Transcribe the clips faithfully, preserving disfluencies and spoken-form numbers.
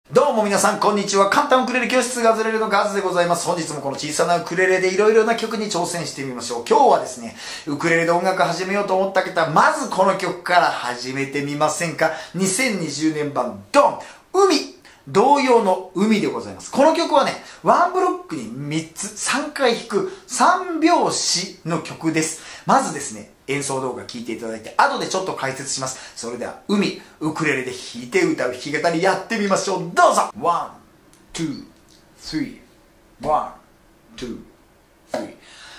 どうも皆さんこんにちは。簡単ウクレレ教室ガズレレのガズでございます。本日もこの小さなウクレレでいろいろな曲に挑戦してみましょう。今日はですね、ウクレレで音楽始めようと思った方、まずこの曲から始めてみませんか。にせんにじゅうねん版ドン海童謡の海でございます。この曲はね、ワンブロックにみっつさんかい弾くさんびょうしの曲です。まずですね、演奏動画聴いていただいて、後でちょっと解説します。それでは、海、ウクレレで弾いて歌う弾き語りやってみましょう。どうぞ !ワン、ツー、スリー、ワン、ツー、スリー。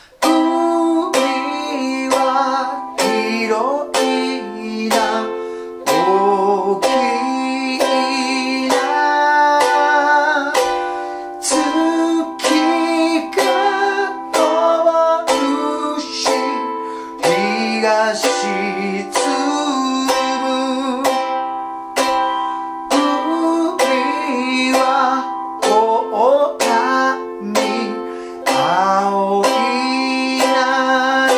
海は広いな、大きいな、月が昇るし、日が沈む。海は大波、青い波、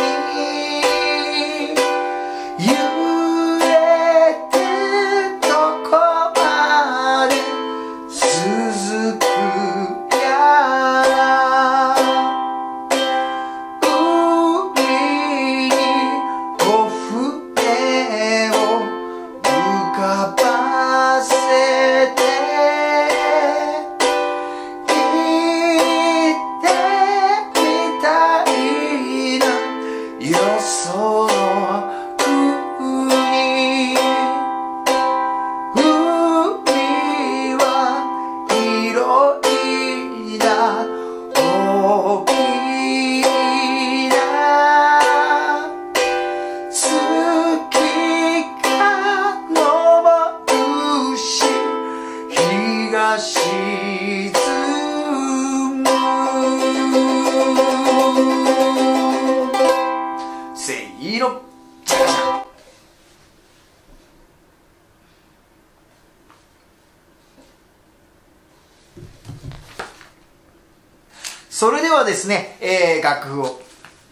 揺れてどこまで続くやら。海にお船を浮かばせて、行ってみたいなよその国。海は広いな、大きいな、月が昇るし、日が沈む。せいろじゃじゃん。それではですね、えー、楽譜を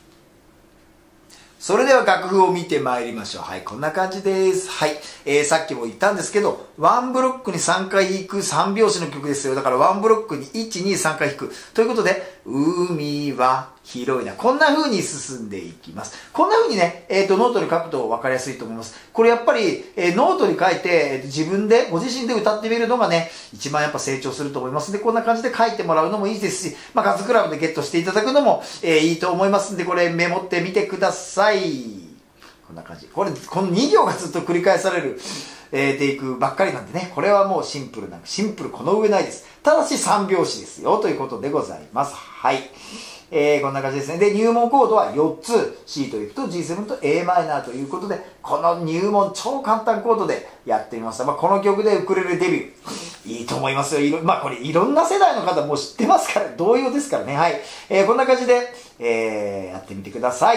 それでは楽譜を見てまいりましょう。はい、こんな感じです。はい、えー、さっきも言ったんですけど、ワンブロックにさんかい弾くさんびょうしの曲ですよ。だからワンブロックにいち、に、さんかい弾く。ということで、海は広いな。こんな風に進んでいきます。こんな風にね、えっと、ノートに書くと分かりやすいと思います。これやっぱり、えー、ノートに書いて、えーと、自分で、ご自身で歌ってみるのがね、一番やっぱ成長すると思いますんで、こんな感じで書いてもらうのもいいですし、まあ、ガズクラブでゲットしていただくのも、えー、いいと思いますんで、これメモってみてください。こんな感じ。これ、このにぎょうがずっと繰り返される、えー、テイクばっかりなんでね、これはもうシンプルな、シンプルこの上ないです。ただしさんびょうしですよ、ということでございます。はい。えー、こんな感じですね。で、入門コードはよっつ、C と F と ジーセブン と エーマイナー ということで、この入門超簡単コードでやってみました。まあ、この曲でウクレレデビュー。いいと思いますよ。いろ、まあ、これいろんな世代の方もう知ってますから、同様ですからね。はい。えー、こんな感じで、えー、やってみてください。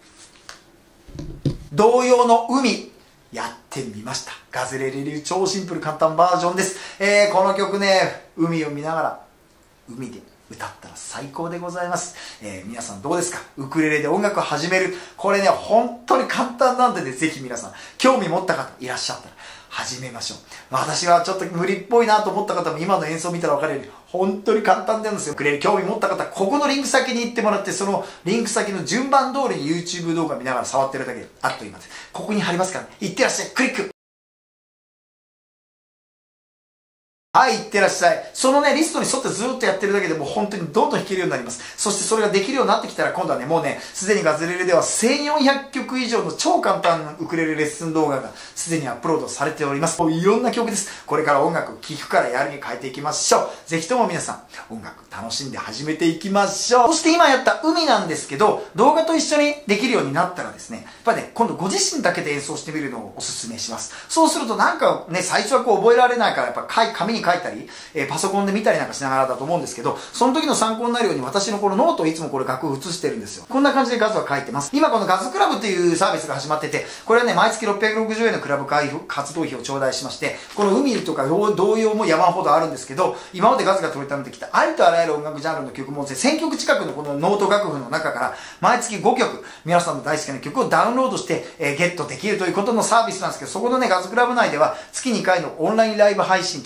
童謡の海。やってみました。ガズレレ流超シンプル簡単バージョンです。えー、この曲ね、海を見ながら、海で歌ったら最高でございます。えー、皆さんどうですか？ウクレレで音楽を始める。これね、本当に簡単なんでね、ぜひ皆さん、興味持った方いらっしゃったら、始めましょう。私はちょっと無理っぽいなと思った方も今の演奏見たら分かるように、本当に簡単なんですよ。ウクレレ興味持った方、ここのリンク先に行ってもらって、そのリンク先の順番通りに YouTube 動画見ながら触ってるだけで、あっという間です。ここに貼りますからね。いってらっしゃい。クリック。はい、いってらっしゃい。そのね、リストに沿ってずっとやってるだけでもう本当にどんどん弾けるようになります。そしてそれができるようになってきたら今度はね、もうね、すでにガズレレではせんよんひゃくきょく以上の超簡単なウクレレレッスン動画がすでにアップロードされております。もういろんな曲です。これから音楽を聴くからやるに変えていきましょう。ぜひとも皆さん、音楽楽しんで始めていきましょう。そして今やった海なんですけど、動画と一緒にできるようになったらですね、やっぱりね、今度ご自身だけで演奏してみるのをお勧めします。そうするとなんかね、最初はこう覚えられないから、やっぱ紙に書いたり、えーパソコンで見たりなんかしながらだと思うんですけど、その時の参考になるように私のこのノートをいつもこれ楽譜写してるんですよ。こんな感じでガズは書いてます。今このガズクラブっていうサービスが始まってて、これはね、毎月ろっぴゃくろくじゅうえんのクラブ活動費を頂戴しまして、この海とか童謡も山ほどあるんですけど、今までガズが取りためてきたありとあらゆる音楽ジャンルの曲もせんきょく近くのこのノート楽譜の中から毎月ごきょく皆さんの大好きな曲をダウンロードして、えー、ゲットできるということのサービスなんですけど、そこのね、ガズクラブ内では月にかいのオンラインライブ配信とか、これの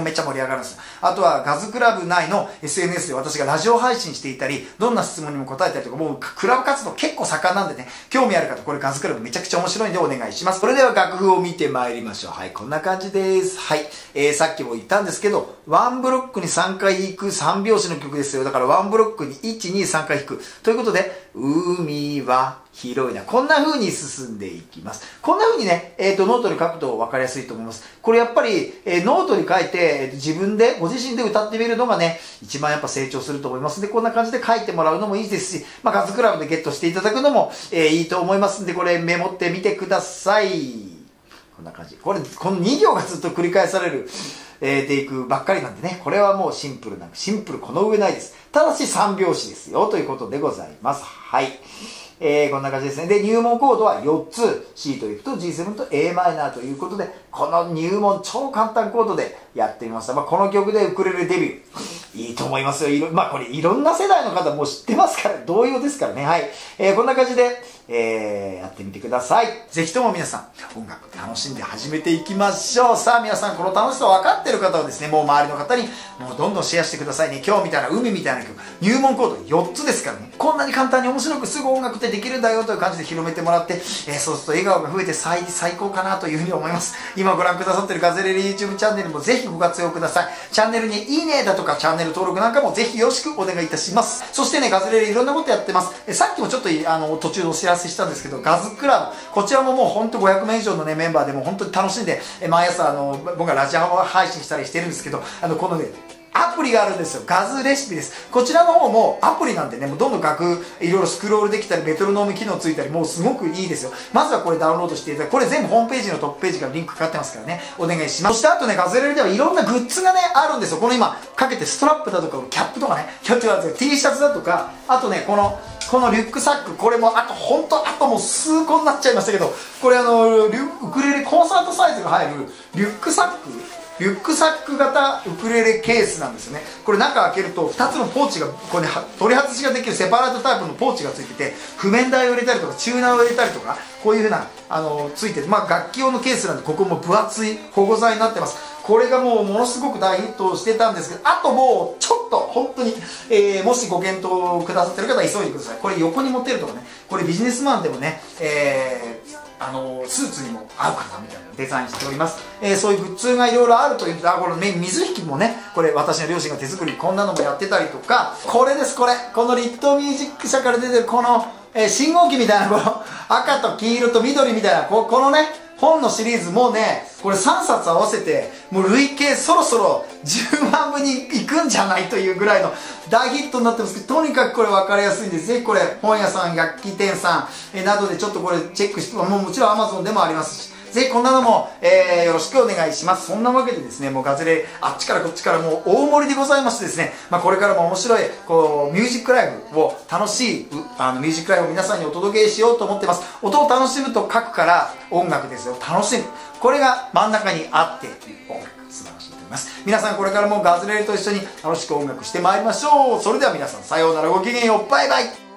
もめっちゃ盛り上がるんですよ。あとはガズクラブ内の エスエヌエス で私がラジオ配信していたり、どんな質問にも答えたりとか、もうクラブ活動結構盛んなんでね、興味ある方、これガズクラブめちゃくちゃ面白いんでお願いします。それでは楽譜を見てまいりましょう。はい、こんな感じです。はい、えー、さっきも言ったんですけど、ワンブロックにさんかい弾くさん拍子の曲ですよ。だからワンブロックにいち、に、さんかい弾く。ということで、海は広いな。こんな風に進んでいきます。こんな風にね、えっと、ノートに書くと分かりやすいと思います。これやっぱり、えー、ノートに書いて、えーと、自分で、ご自身で歌ってみるのがね、一番やっぱ成長すると思いますんで、こんな感じで書いてもらうのもいいですし、まあ、ガズクラブでゲットしていただくのも、えー、いいと思いますんで、これメモってみてください。こんな感じ。これ、このに行がずっと繰り返される、えー、テイクばっかりなんでね、これはもうシンプルな、シンプルこの上ないです。ただしさん拍子ですよ、ということでございます。はい。えー、こんな感じですね。で、入門コードはよっつ、C と F と ジーセブン と エーマイナー ということで、この入門超簡単コードでやってみました。まあ、この曲でウクレレデビュー。いいと思いますよ。いろ、まあ、これいろんな世代の方もう知ってますから、同様ですからね。はい。えー、こんな感じで、えー、やってみてください。ぜひとも皆さん、音楽楽しんで始めていきましょう。さあ皆さん、この楽しさ分かっている方はですね、もう周りの方に、もうどんどんシェアしてくださいね。今日みたいな海みたいな曲、入門コードよっつですからね。こんなに簡単に面白くすぐ音楽ってできるんだよという感じで広めてもらって、えー、そうすると笑顔が増えて最最高かなというふうに思います。今ご覧くださっているガズレレ YouTube チャンネルもぜひご活用ください。チャンネルにいいねだとかチャンネル登録なんかもぜひよろしくお願いいたします。そしてね、ガズレレいろんなことやってます。えさっきもちょっとあの途中でお知らせしたんですけど、ガズクラブ、こちらももうほんとごひゃくめい以上のね、メンバーでもう本当に楽しんで、え毎朝あの、僕がラジオ配信したりしてるんですけど、あの、このね、アプリがあるんですよ。ガズレシピです。こちらの方もアプリなんでね、もうどんどん楽、いろいろスクロールできたり、メトロノーム機能ついたり、もうすごくいいですよ。まずはこれダウンロードしていただく。これ全部ホームページのトップページからリンクかかってますからね、お願いします。そしてあとね、ガズレレではいろんなグッズがね、あるんですよ。この今、かけてストラップだとか、キャップとかね、キャップは T シャツだとか、あとね、この、このリュックサック、これもあと本当あともう数個になっちゃいましたけど、これあのリュウクレレコンサートサイズが入るリュックサックリュックサック型ウクレレケースなんですよね。これ中開けるとふたつのポーチがこれ、ね、取り外しができるセパラートタイプのポーチがついてて、譜面台を入れたりとかチューナーを入れたりとか、こういうふうなあのついてて、まあ、楽器用のケースなんでここも分厚い保護材になってます。これがもうものすごく大ヒットしてたんですけど、あともうちょっと本当に、えー、もしご検討くださってる方は急いでください。これ横に持ってるとかね、これビジネスマンでもね、えーあのスーツにも合うかなみたいなデザインしております。えー、そういうグッズがいろいろあるという、あ、このね、水引もね、これ私の両親が手作り、こんなのもやってたりとか、これです、これ。このリットーミュージック社から出てるこの、えー、信号機みたいな、この赤と黄色と緑みたいな、こ, このね、本のシリーズもうね、これさんさつ合わせて、もう累計そろそろじゅうまんぶにいくんじゃないというぐらいの大ヒットになってますけど、とにかくこれ分かりやすいんで、ぜひこれ、本屋さん、楽器店さん、えなどでちょっとこれチェックして、もうもちろん Amazon でもありますし、ぜひこんなのも、えー、よろしくお願いします。そんなわけでですね、もうガズレレ、あっちからこっちからもう大盛りでございましてですね、まあこれからも面白い、こう、ミュージックライブを、楽しい、あの、ミュージックライブを皆さんにお届けしようと思ってます。音を楽しむと書くから音楽ですよ。楽しむ。これが真ん中にあって、音楽、素晴らしいと思います。皆さんこれからもガズレレと一緒に楽しく音楽してまいりましょう。それでは皆さん、さようなら、ごきげんよう、バイバイ。